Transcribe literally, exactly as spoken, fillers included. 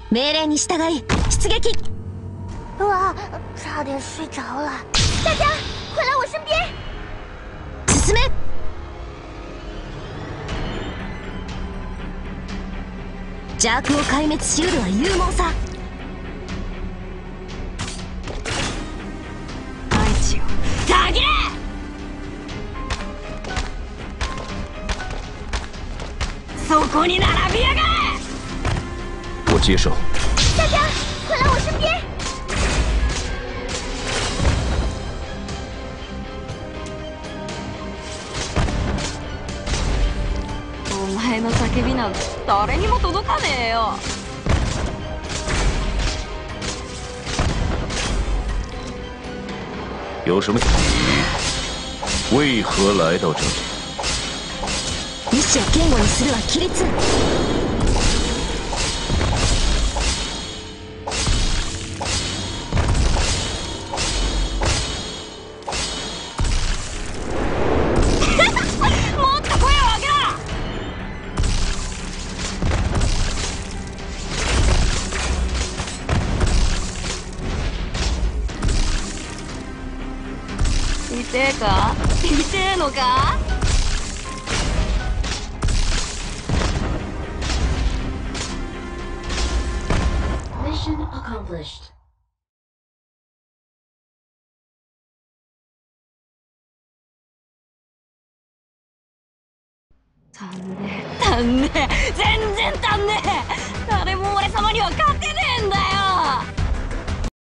命令に従い出撃。 哇，差点睡着了！大家快来我身边！ 進め。邪悪を壊滅しうるは勇猛さ。 大地よたぎれ！そこに並びやがれ！ 我接受。 大家快来我身边！ お前の叫びなんて誰にも届かねえよ。 有什么？你为何来到这里？ 意志を堅固にするは規律。 もっと声を上げろ！痛えか？痛えのか ？Mission accomplished. 足んねえ足んねえ全然足んねえ。誰も俺様には勝